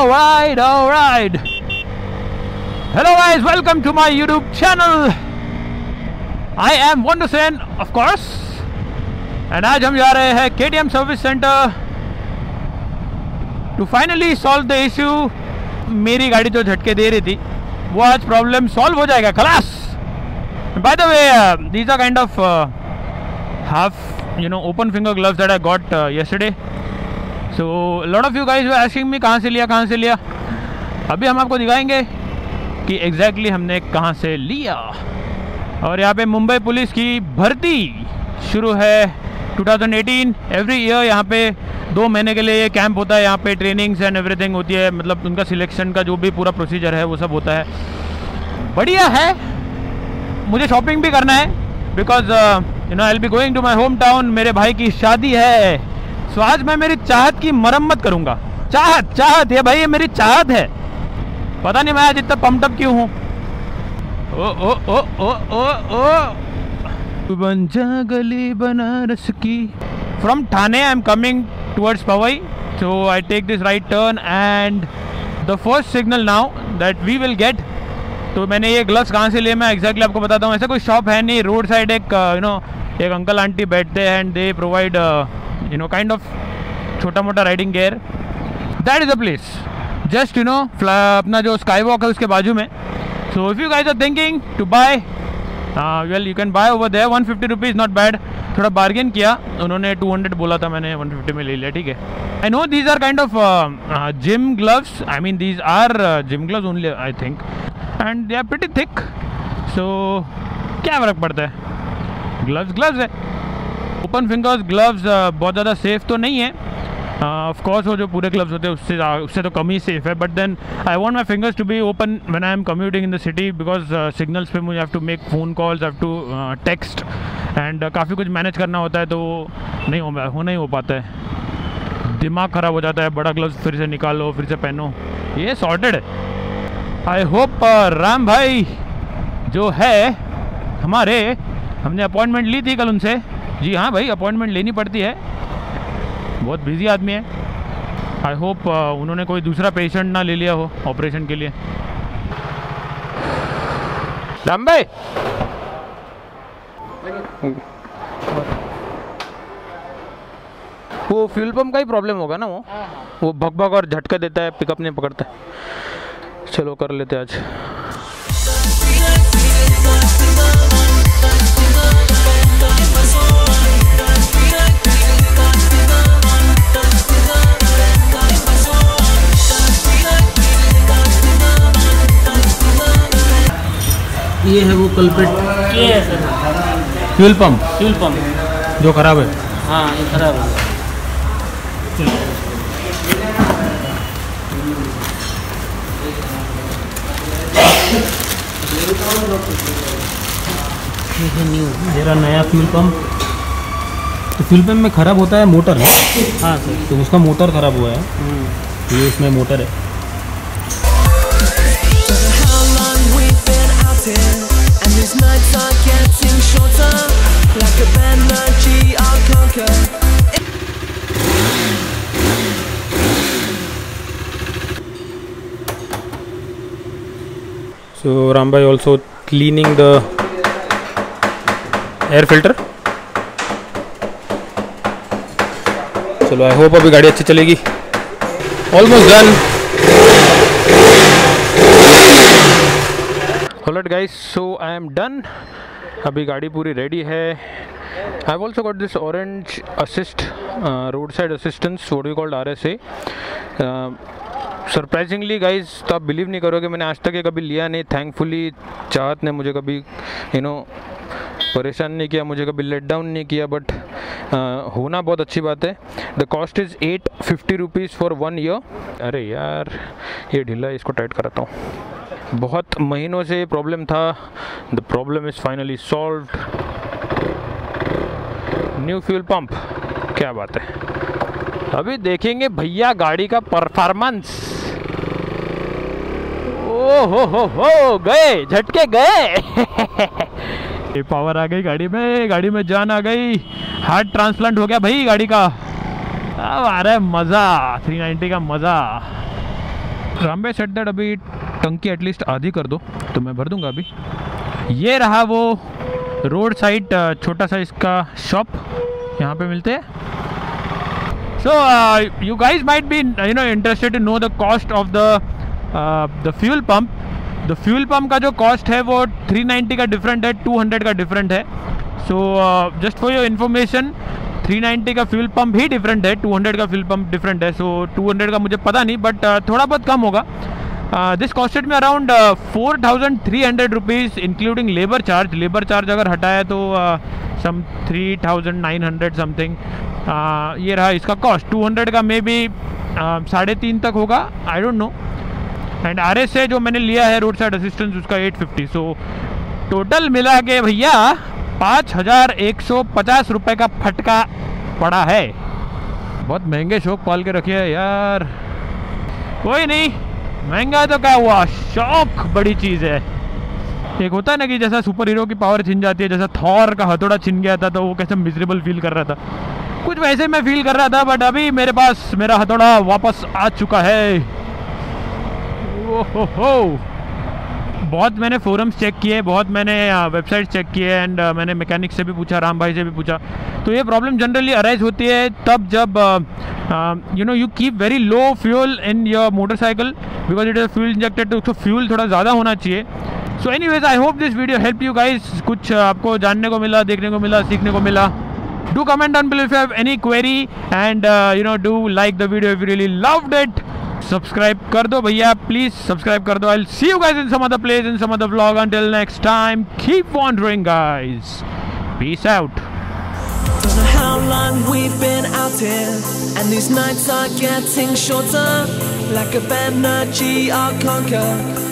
Alright. Hello guys, welcome to my YouTube channel. I am Wonder Sen, of course. And आज हम जा रहे हैं KTM service centre to finally solve the issue. मेरी गाड़ी जो झटके दे रही थी वो आज प्रॉब्लम सॉल्व हो जाएगा, खलास. By the way, these are kind of half, open finger gloves that I got yesterday. So a lot of you guys were asking me कहाँ से लिया. अभी हम आपको दिखाएंगे कि exactly हमने कहाँ से लिया. और यहाँ पे मुंबई पुलिस की भर्ती शुरू है 2018. एवरी ईयर यहाँ पे 2 महीने के लिए ये कैंप होता है. यहाँ पे ट्रेनिंग्स एंड एवरीथिंग होती है, मतलब उनका सिलेक्शन का जो भी पूरा प्रोसीजर है वो सब होता है. बढ़िया है. मुझे शॉपिंग भी करना है because I will be going to my home town. मेरे भाई की शादी है, सो आज मैं मेरी चाहत की मरम्मत करूँगा. चाहत ये भाई, ये मेरी चाहत है. पता नहीं मैं आज इतना पम्प्ड अप क्यों हूँ. बन जा गली बनारस की. From Thane I am coming towards Powai. So I take this right turn and the first signal now that we will get. तो मैंने ये ग्लव्स कहाँ से लिए मैं एग्जैक्टली आपको बताता हूँ. ऐसा कोई शॉप है नहीं. रोड साइड एक एक अंकल आंटी बैठते हैं and they provide kind of छोटा मोटा riding gear. That is the place. Just अपना जो स्काई वॉक है उसके बाजू में. So if you guys are thinking to buy, well you can buy over there. 150 rupees, not bad. थोड़ा bargain किया, उन्होंने 200 बोला था, मैंने 150 में ले लिया. ठीक है. I know these are kind of gym gloves. I mean these are gym gloves only I think and they are pretty thick. So क्या फ़र्क पड़ता है, ग्लव्स है. ओपन फिंगर्स ग्लव्स बहुत ज़्यादा सेफ़ तो नहीं है. ऑफ कोर्स वो जो पूरे ग्लव्स होते हैं उससे तो कम ही सेफ़ है. But then I want my fingers to be open when I am commuting in the city because signals पे मुझे have to make phone calls, have to text and काफ़ी कुछ मैनेज करना होता है. तो नहीं हो पाता है. दिमाग ख़राब हो जाता है. बड़ा ग्लव्स फिर से निकालो, फिर से पहनो. ये सॉर्टेड है. आई होप राम भाई जो है हमारे, हमने अपॉइंटमेंट ली थी कल उनसे. जी हाँ भाई, अपॉइंटमेंट लेनी पड़ती है. बहुत बिजी आदमी है. आई होप उन्होंने कोई दूसरा पेशेंट ना ले लिया हो ऑपरेशन के लिए. राम भाई वो फ्यूल पंप का ही प्रॉब्लम होगा ना. वो भग और झटका देता है, पिकअप नहीं पकड़ता. चलो कर लेते आज. ये है वो कल्प्रिट. ये है सर फ्यूल पंप जो खराब है. हाँ, ये खराब है. ये है न्यू, मेरा नया फ्यूल पंप. तो फ्यूल पंप में ख़राब होता है मोटर है. हाँ सर. तो उसका मोटर ख़राब हुआ है. ये इसमें मोटर है. So Rambhai also cleaning the air filter. चलो आई होप अभी गाड़ी अच्छी चलेगी. Almost done. Alright guys, so I am done. अभी गाड़ी पूरी रेडी है. I have also got this orange assist, road side assistance, what we called RSA. Surprisingly guys, तो आप बिलीव नहीं करोगे, मैंने आज तक ये कभी लिया नहीं. थैंकफुली चाहत ने मुझे कभी परेशान नहीं किया, मुझे कभी लेट डाउन नहीं किया. बट होना बहुत अच्छी बात है. The cost is 850 rupees for 1 year. अरे यार ये ढीला है, इसको टाइट कराता हूँ. बहुत महीनों से प्रॉब्लम था. The problem is finally solved. New fuel pump, क्या बात है. अभी देखेंगे भैया गाड़ी का परफॉर्मेंस. ओ हो गए, झटके गए. पावर आ गई गाड़ी में जान आ गई. हार्ट ट्रांसप्लांट हो गया भाई गाड़ी का. अब आ रहा है मज़ा, 390 का मज़ा. राम भाई सेट दैट अभी टंकी एटलीस्ट आधी कर दो तो मैं भर दूंगा अभी। ये रहा वो रोड साइड छोटा सा इसका शॉप, यहाँ पे मिलते हैं। So you guys might be interested to know the cost of the fuel pump. The fuel pump का जो कॉस्ट है वो 390 का डिफरेंट है, 200 का डिफरेंट है। So just for your information 390 का फ्यूल पंप ही डिफरेंट है, 200 का फ्यूल पंप डिफरेंट है। सो 200 का मुझे पता नहीं, बट थोड़ा बहुत कम होगा। This costed me around 4,300 rupees including labour charge. Labour charge अगर हटाया तो सम 3,900 समथिंग। ये रहा इसका कॉस्ट। 200 का मे बी 3.5 तक होगा, I don't know. And RS से जो मैंने लिया है रोड साइड असिस्टेंस उसका 850। सो टोटल मिला के भैया 5,150 रुपये का फटका पड़ा है। बहुत महंगे शौक पाल के रखे हैं यार। कोई नहीं, महंगा तो क्या हुआ, शौक बड़ी चीज़ है। एक होता है ना कि जैसा सुपर हीरो की पावर छिन जाती है, जैसा थॉर का हथौड़ा छिन गया था तो वो कैसे मिजरेबल फील कर रहा था, कुछ वैसे मैं फील कर रहा था। बट अभी मेरे पास मेरा हथौड़ा वापस आ चुका है। ओहो, बहुत मैंने फोरम्स चेक किए, बहुत मैंने वेबसाइट चेक किए एंड मैंने मैकेनिक से भी पूछा, राम भाई से भी पूछा। तो ये प्रॉब्लम जनरली अराइज होती है तब जब you keep very low fuel in your motorcycle because it is fuel injected. तो फ्यूल थोड़ा ज़्यादा होना चाहिए। So anyways I hope this video help you guys. कुछ आपको जानने को मिला, देखने को मिला, सीखने को मिला। Do comment down below if you have any query and do like the video if you really loved it. Subscribe कर दो भैया, प्लीज सब्सक्राइब कर दो। I will see you guys in some other place in some other vlog. Until next time, keep wandering guys, peace out. Don't know how long we've been out here, and these nights are getting shorter. Like a energy I'll conquer.